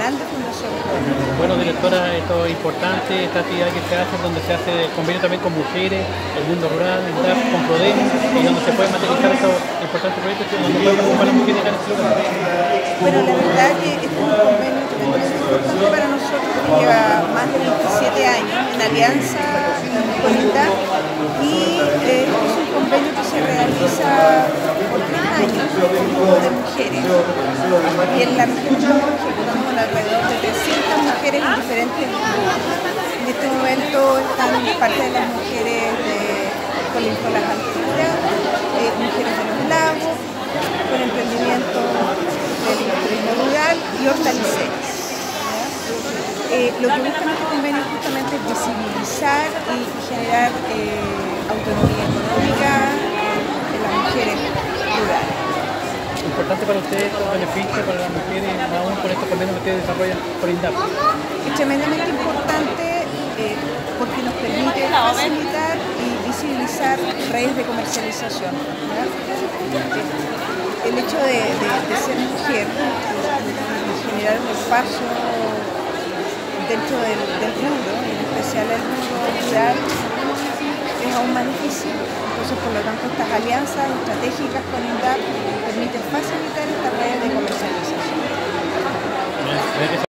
nacional de Fundación Pro. Bueno, directora, esto es importante, esta actividad que se hace, donde se hace convenio también con mujeres, el mundo rural, con PRODEM, y donde se puede materializar estos importantes proyectos donde pueden participar las mujeres en este lugar. Bueno, la verdad que este es un convenio tremendamente importante para nosotros, que lleva más de 27 años en alianza con INDAP, y este es un convenio que se realiza por 3 años con grupos de mujeres, y en la región estamos ejecutando alrededor de 300 mujeres en diferentes grupos. En este momento están parte de las mujeres de Colinco Las Alturas, mujeres de los lagos, con emprendimiento del turismo rural y hortaliceros. Lo que buscan este convenio justamente es visibilizar y generar autonomía económica de las mujeres rurales. Importante para ustedes estos beneficios para las mujeres, aún con estos convenios que ustedes desarrollan por INDAP. Es tremendamente importante porque nos permite facilitar y visibilizar redes de comercialización, ¿verdad? El hecho de ser mujer, de generar un espacio dentro del rubro, en especial el rubro rural, es aún más difícil. Entonces, por lo tanto, estas alianzas estratégicas con INDAP permiten facilitar estas redes de comercialización.